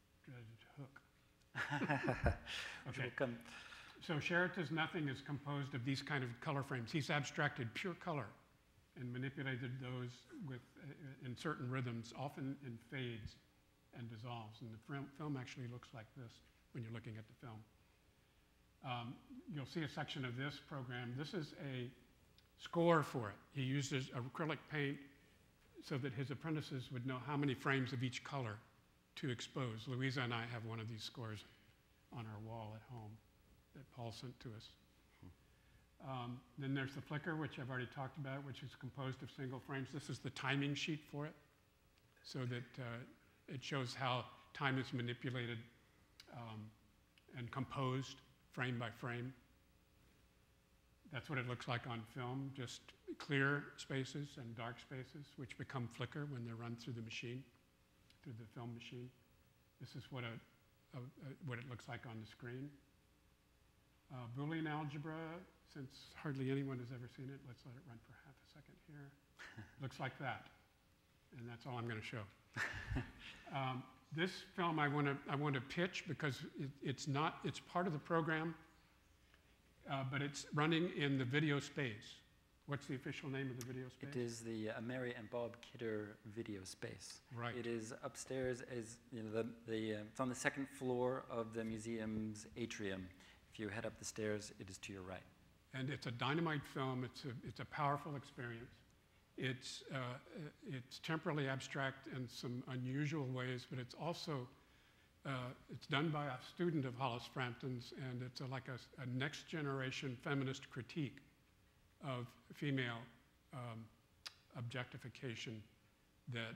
dreaded hook.
Okay. Come.
So Sheraton's Nothing is composed of these kind of color frames. He's abstracted pure color and manipulated those in certain rhythms, often in fades and dissolves. And the film actually looks like this when you're looking at the film. You'll see a section of this program. This is a score for it. He uses acrylic paint so that his apprentices would know how many frames of each color to expose. Louisa and I have one of these scores on our wall at home that Paul sent to us. Then there's the flicker, which I've already talked about, which is composed of single frames. This is the timing sheet for it, so that it shows how time is manipulated and composed frame by frame. That's what it looks like on film, just clear spaces and dark spaces, which become flicker when they're run through the machine, through the film machine. This is what it looks like on the screen. Boolean algebra, since hardly anyone has ever seen it, let's let it run for half a second here. Looks like that, and that's all I'm going to show. This film I want to pitch because it's part of the program, but it's running in the video space. What's the official name of the video space?
It is the Mary and Bob Kidder video space.
Right.
It is upstairs, as you know, it's on the second floor of the museum's atrium. If you head up the stairs, it is to your right.
And it's a dynamite film. It's a powerful experience. It's temporally abstract in some unusual ways, but it's also it's done by a student of Hollis Frampton's, and it's like a next generation feminist critique of female objectification that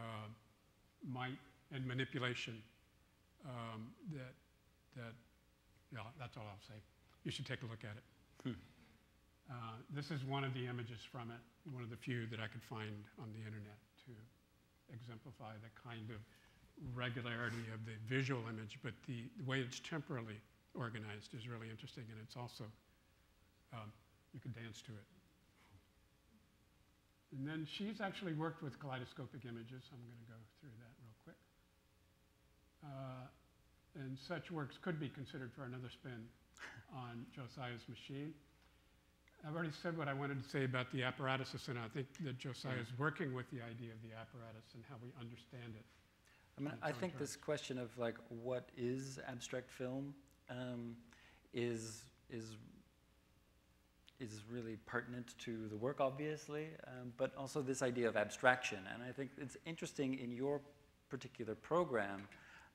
and manipulation yeah, that's all I'll say. You should take a look at it. This is one of the images from it, one of the few that I could find on the internet to exemplify the kind of regularity of the visual image, but the way it's temporally organized is really interesting, and it's also, you could dance to it. And then she's actually worked with kaleidoscopic images. I'm going to go through that real quick. And such works could be considered for another spin on Josiah's machine. I've already said what I wanted to say about the apparatus, and I think that Josiah is working with the idea of the apparatus and how we understand it.
I mean, I think this question of like what is abstract film is really pertinent to the work, obviously, but also this idea of abstraction. And I think it's interesting in your particular program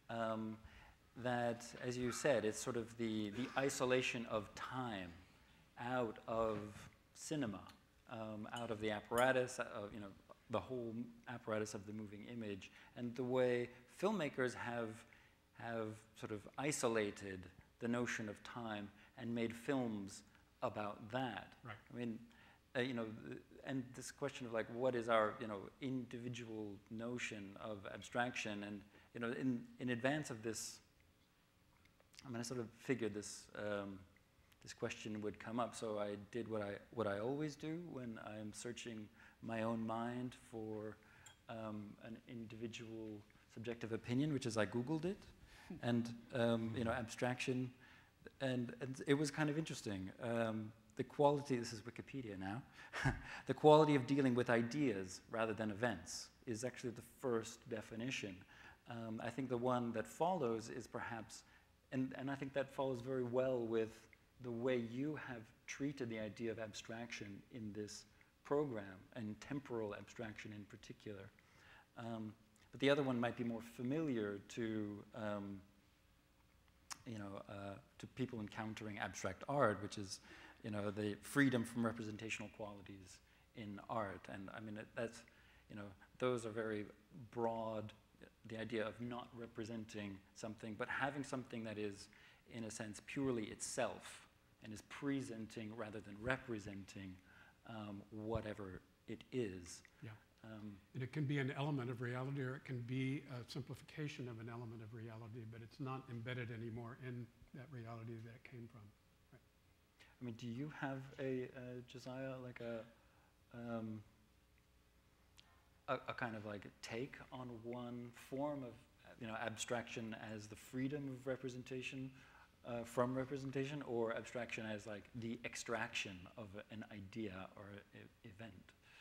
that, as you said, it's sort of the isolation of time out of cinema, out of the apparatus, the whole apparatus of the moving image, and the way filmmakers have sort of isolated the notion of time and made films about that.
Right.
I mean, and this question of like, what is our, individual notion of abstraction? And, in advance of this, I mean, I sort of figured this, this question would come up. So I did what I always do when I'm searching my own mind for an individual subjective opinion, which is I Googled it, and, abstraction, and it was kind of interesting. The quality, this is Wikipedia now, the quality of dealing with ideas rather than events is actually the first definition. I think the one that follows is perhaps, and I think that follows very well with the way you have treated the idea of abstraction in this program, and temporal abstraction in particular. But the other one might be more familiar to, to people encountering abstract art, which is, the freedom from representational qualities in art. And I mean, that's, those are very broad, the idea of not representing something, but having something that is, in a sense, purely itself, and is presenting rather than representing whatever it is.
Yeah. And it can be an element of reality, or it can be a simplification of an element of reality, but it's not embedded anymore in that reality that it came from. Right.
I mean, do you have Josiah, like a kind of like take on one form of, abstraction as the freedom of representation from representation, or abstraction as like the extraction of an idea or event?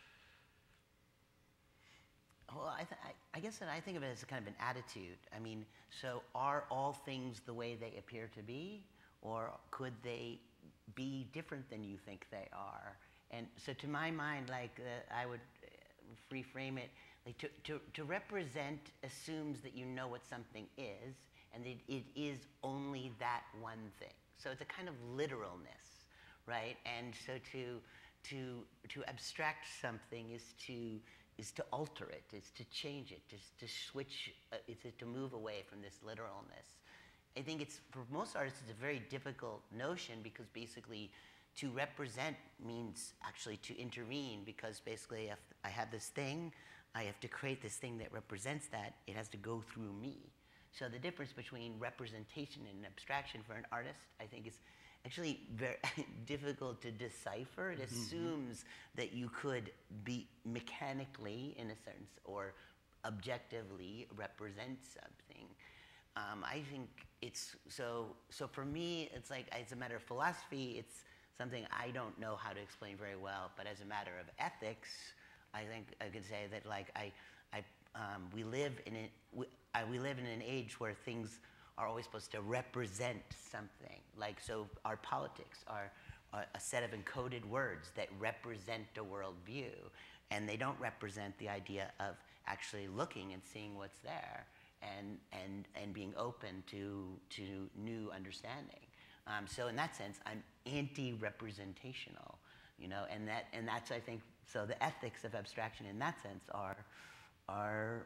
Well, I guess that I think of it as a kind of an attitude. I mean, so are all things the way they appear to be, or could they be different than you think they are? And so to my mind, like, I would reframe it, like to represent assumes that you know what something is, and that it is only that one thing. So it's a kind of literalness, right? And so to abstract something is to alter it, is to change it, is to switch, is to move away from this literalness. I think it's, for most artists, it's a very difficult notion, because basically to represent means actually to intervene, because basically if I have this thing, I have to create this thing that represents that. It has to go through me. So the difference between representation and abstraction for an artist, I think, is actually very difficult to decipher. It assumes that you could be mechanically, in a sense, or objectively represent something. I think it's, so for me, it's like, as a matter of philosophy, it's something I don't know how to explain very well, but as a matter of ethics, I think I could say that, like, we live in an age where things are always supposed to represent something. Like, so our politics are a set of encoded words that represent a worldview, and they don't represent the idea of actually looking and seeing what's there, and being open to new understanding. So in that sense, I'm anti-representational, and that's, I think, so the ethics of abstraction in that sense are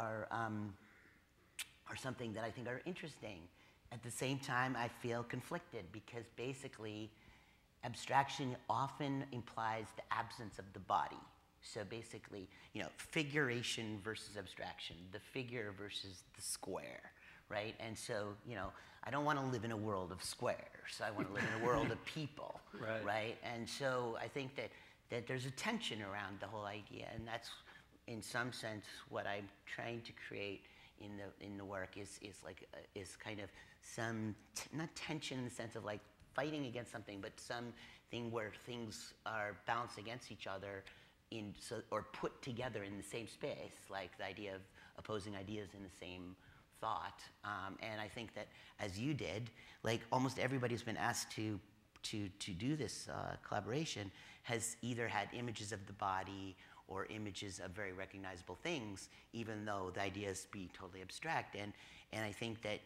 something that I think are interesting. At the same time, I feel conflicted, because basically abstraction often implies the absence of the body. So basically, figuration versus abstraction, the figure versus the square, right? And so, I don't want to live in a world of squares. I want to live in a world of people, right? And so I think that there's a tension around the whole idea, and that's, in some sense, what I'm trying to create in the work is kind of some not tension in the sense of like fighting against something, but something where things are balanced against each other or put together in the same space, like the idea of opposing ideas in the same thought. And I think that, as you did, like almost everybody who's been asked to do this collaboration has either had images of the body or images of very recognizable things, even though the ideas be totally abstract. And I think that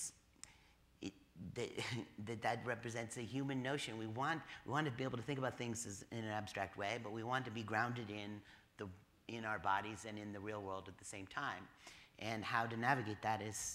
that represents a human notion. We want to be able to think about things in an abstract way, but we want to be grounded in our bodies and in the real world at the same time. And how to navigate that is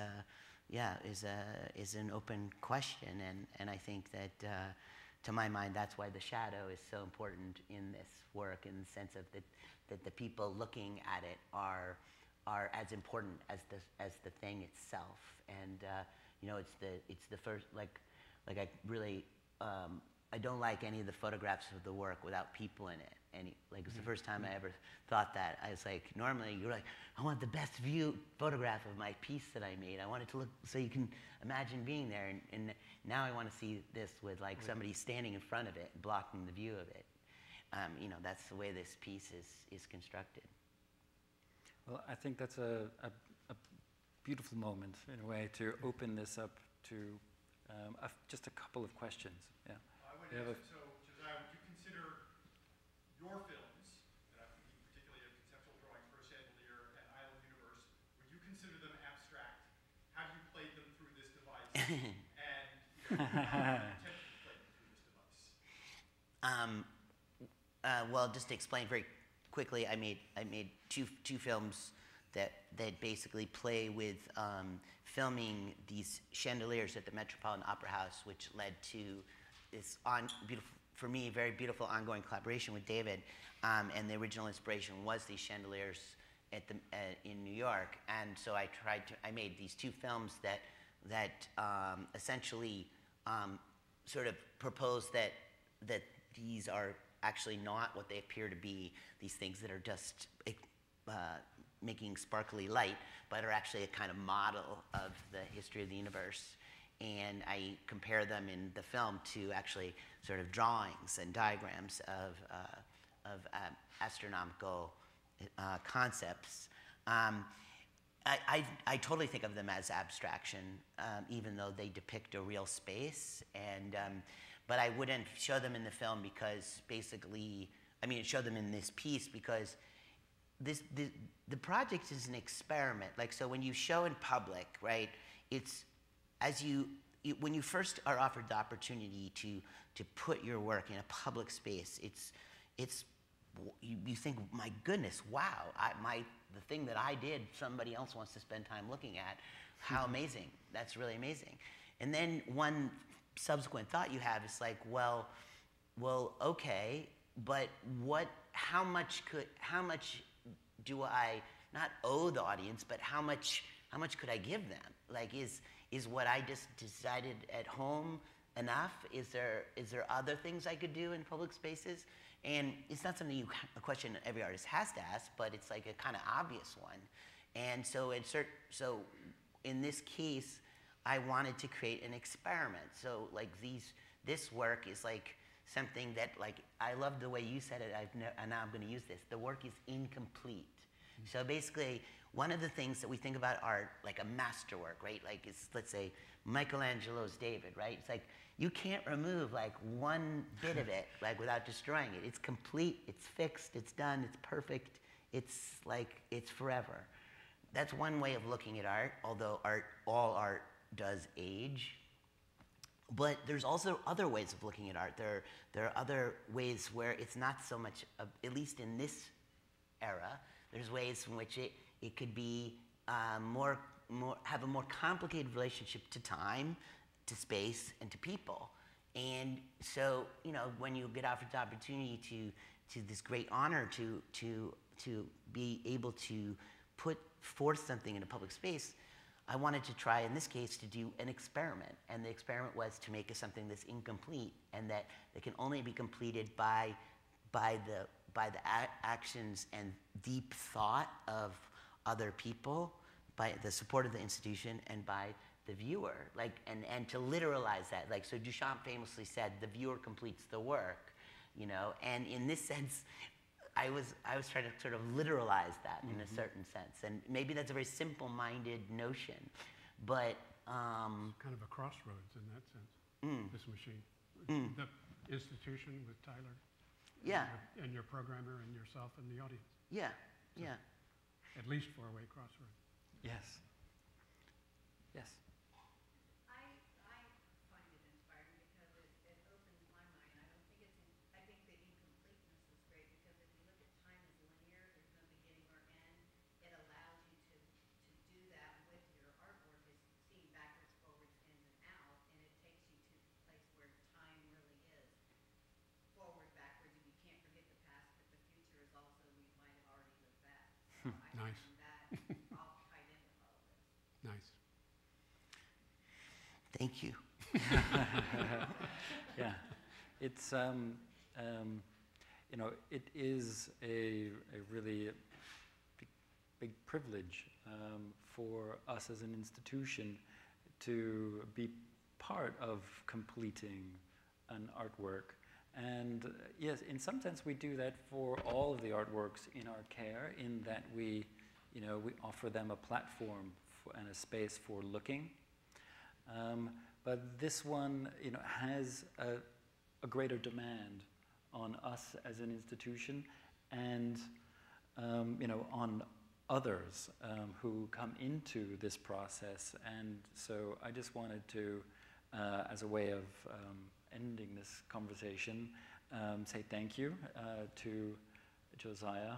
an open question. And I think that, to my mind, that's why the shadow is so important in this work, in the sense of that the people looking at it are as important as the thing itself. And you know, it's the first, like I really I don't like any of the photographs of the work without people in it. And like, it's the first time I ever thought that. I was like, normally you're like, I want the best view photograph of my piece that I made. I want it to look so you can imagine being there. And now I want to see this with like somebody standing in front of it, blocking the view of it. You know, that's the way this piece is constructed.
Well, I think that's a beautiful moment, in a way, to open this up to just a couple of questions. Yeah.
I would ask, so Josiah, would you consider your films, and I'm thinking particularly of conceptual drawings for a chandelier and Island Universe, would you consider them abstract? Have you played them through this device? And you know, how do you potentially play them through this device?
Well, just to explain very quickly, I made two films that basically play with filming these chandeliers at the Metropolitan Opera House, which led to this beautiful, for me, very beautiful ongoing collaboration with David. And the original inspiration was these chandeliers in New York. And so I made these two films that essentially sort of propose that these are actually not what they appear to be, these things that are just making sparkly light, but are actually a kind of model of the history of the universe. And I compare them in the film to actually sort of drawings and diagrams of astronomical concepts. I totally think of them as abstraction, even though they depict a real space. And but I wouldn't show them in the film because basically, show them in this piece because the project is an experiment. Like, so when you show in public, right, it's when you first are offered the opportunity to put your work in a public space, you think, my goodness, wow, the thing that I did, somebody else wants to spend time looking at. How amazing! That's really amazing. And then one subsequent thought you have is like, well, okay, but how much do I not owe the audience, but how much could I give them? Like, is what I just decided at home enough? Is there other things I could do in public spaces? And it's not something a question every artist has to ask, but it's like a kind of obvious one. And so in this case, I wanted to create an experiment. So like this work is like something that, like, I love the way you said it, and now I'm going to use this. The work is incomplete. So basically, one of the things that we think about art, like a masterwork, right? Like, it's, let's say, Michelangelo's David, right? It's like, you can't remove like one bit of it, like, without destroying it. It's complete, it's fixed, it's done, it's perfect. It's like, it's forever. That's one way of looking at art, although all art does age. But there's also other ways of looking at art. There are other ways where it's not so much, at least in this era, there's ways in which it could be have a more complicated relationship to time, to space, and to people. And so, you know, when you get offered the opportunity to this great honor to be able to put forth something in a public space, I wanted to try, in this case, to do an experiment. And the experiment was to make something that's incomplete and that can only be completed by the actions and deep thought of other people, by the support of the institution, and by the viewer. Like, and to literalize that. Like, so Duchamp famously said, the viewer completes the work, you know? And in this sense, I was trying to sort of literalize that in a certain sense. And maybe that's a very simple-minded notion, but...
kind of a crossroads in that sense, this machine. The institution with Tyler.
Yeah.
And your programmer and yourself and the audience.
Yeah,
so
yeah.
At least four-way crossroads.
Yes. Yes.
I find it inspiring because it opens my mind. I think the incompleteness is great because if you look at time as linear, all tied in with all of this.
Nice.
Thank you.
Yeah, it's you know, it is a really big privilege for us as an institution to be part of completing an artwork. And yes, in some sense we do that for all of the artworks in our care, in that we offer them a platform and a space for looking. But this one, has a greater demand on us as an institution, and on others who come into this process. And so I just wanted to, as a way of ending this conversation, say thank you to Josiah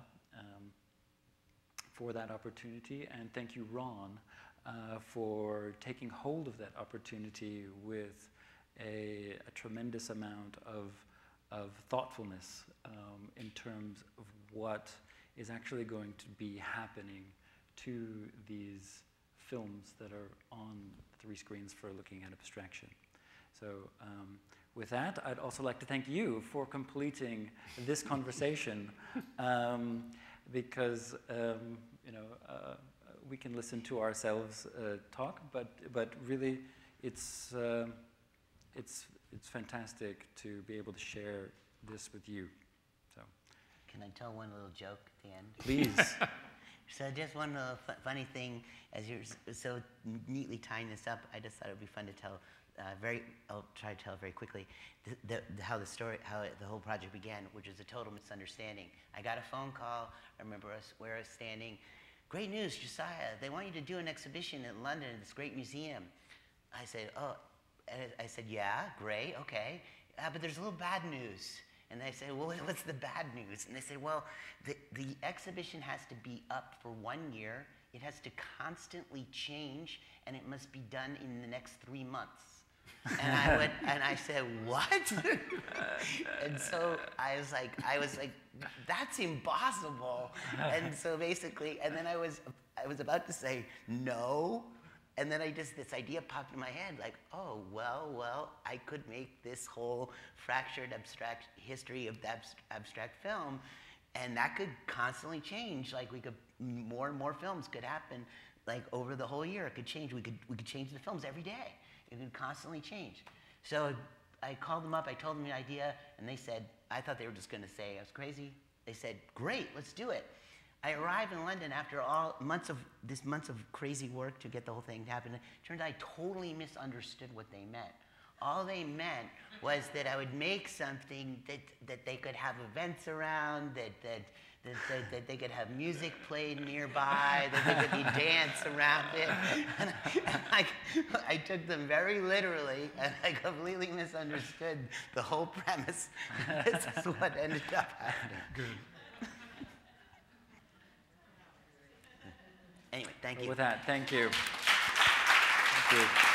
for that opportunity, and thank you, Ron, for taking hold of that opportunity with a tremendous amount of thoughtfulness in terms of what is actually going to be happening to these films that are on 3 screens for looking at abstraction. So with that, I'd also like to thank you for completing this conversation, because we can listen to ourselves talk, but really it's fantastic to be able to share this with you. So,
Can I tell one little joke at the end?
please.
So just one little funny thing, as you're so neatly tying this up, I just thought it would be fun to tell. I'll try to tell very quickly how the whole project began, which is a total misunderstanding. I got a phone call. I remember where I was standing. Great news, Josiah! They want you to do an exhibition in London at this great museum. I said, oh. And I said, yeah, great, okay. But there's a little bad news. And they said, well, what's the bad news? And they said, well, the exhibition has to be up for 1 year. It has to constantly change, and it must be done in the next 3 months. And I said, what? And so I was like, that's impossible. And so basically, and then I was about to say no. And then this idea popped in my head, like, oh, well, I could make this whole fractured abstract history of the abstract film, and that could constantly change. Like, more and more films could happen, like, over the whole year. It could change. We could change the films every day. It could constantly change. So I called them up. I told them the idea, and they said, I thought they were just going to say I was crazy. They said, great, let's do it. I arrived in London after months of crazy work to get the whole thing to happen. It turned out I totally misunderstood what they meant. All they meant was that I would make something that they could have events around, that they could have music played nearby, that they could be dance around it. And I took them very literally, and I completely misunderstood the whole premise. This is what ended up happening.
Good.
Anyway, thank you.
With that, thank you. Thank you.